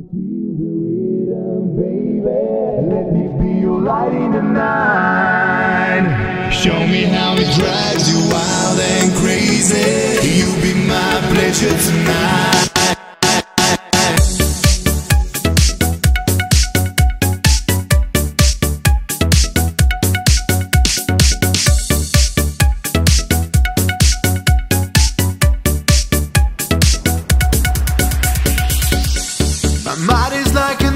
feel the rhythm, baby. Let me be your light in the night. Show me how it drives you wild and crazy. You be my pleasure tonight. My mind is like a